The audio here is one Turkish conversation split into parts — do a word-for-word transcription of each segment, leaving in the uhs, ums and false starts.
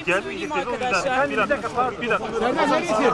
gelmeyecek dedi o yüzden. Arkadaşlar. Bir dakika, bir dakika. Senden neresi?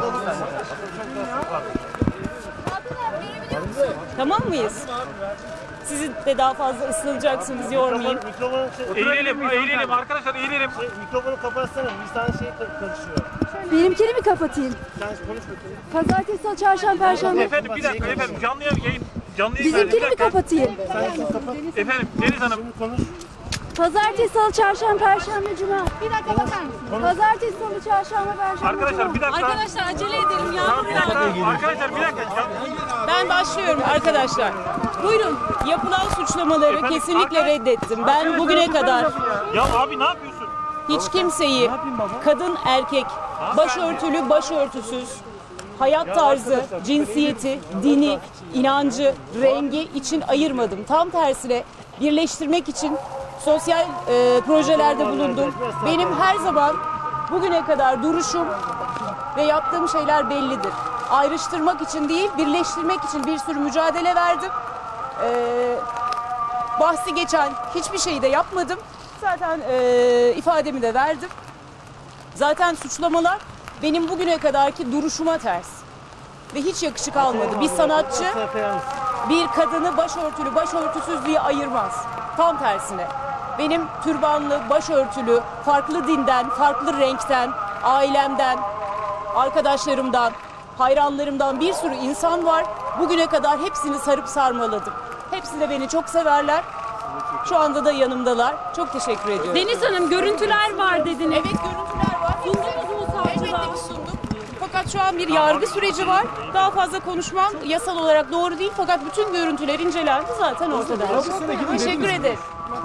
Tamam mıyız? Sizi de daha fazla ısınacaksınız, yormayayım. Eğilelim, eğilelim arkadaşlar, eğilelim. Mikrofonu kapatsana, bir tane şey karışıyor. Benimkini mi kapatayım? Sen konuş bakayım. Pazartesi, salı, çarşamba, perşembe. Efendim bir dakika efendim, canlı yayın, canlı yayın. Bizimkini mi kapatayım? Sen şunu kapat. Efendim Deniz Hanım. Şimdi konuş. Pazartesi, salı, çarşamba, perşembe, cuma. Bir dakika bakar mısın? Pazartesi, salı, çarşamba, perşembe, Arkadaşlar bir dakika. Arkadaşlar acele edelim ya. Tamam, bir dakika. Arkadaşlar bir dakika. Ben başlıyorum arkadaşlar. Buyurun. Yapılan suçlamaları Efendim, kesinlikle arkadaş- reddettim. Ben bugüne kadar Ya abi ne yapıyorsun? hiç kimseyi kadın erkek, başörtülü başörtüsüz, hayat tarzı, cinsiyeti, dini, inancı, rengi için ayırmadım. Tam tersine birleştirmek için sosyal e, projelerde bulundum. Benim her zaman bugüne kadar duruşum ve yaptığım şeyler bellidir. Ayrıştırmak için değil, birleştirmek için bir sürü mücadele verdim. Ee, bahsi geçen hiçbir şeyi de yapmadım. Zaten e, ifademi de verdim. Zaten suçlamalar benim bugüne kadarki duruşuma ters. Ve hiç yakışık almadı. Bir sanatçı bir kadını başörtülü, başörtüsüz diye ayırmaz. Tam tersine. Benim türbanlı, başörtülü, farklı dinden, farklı renkten, ailemden, arkadaşlarımdan, hayranlarımdan bir sürü insan var. Bugüne kadar hepsini sarıp sarmaladım. Hepsi de beni çok severler. Şu anda da yanımdalar. Çok teşekkür ediyorum. Deniz Hanım görüntüler var dediniz. Evet, görüntüler var. Sundunuz mu savcılığa? Elbette ki sundum. Fakat şu an bir yargı süreci var. Daha fazla konuşmam yasal olarak doğru değil. Fakat bütün görüntüler incelendi, zaten ortada. Teşekkür ederim.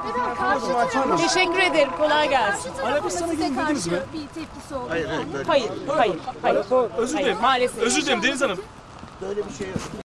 Teşekkür ederim. Kolay gelsin. Arabistan'a gidiniz mi? Bir tepkisi oldu. Hayır, hayır. Hayır, hayır, hayır. Özür Hayır, dilerim. maalesef. Özür dilerim Deniz Hanım. Böyle bir şey yok.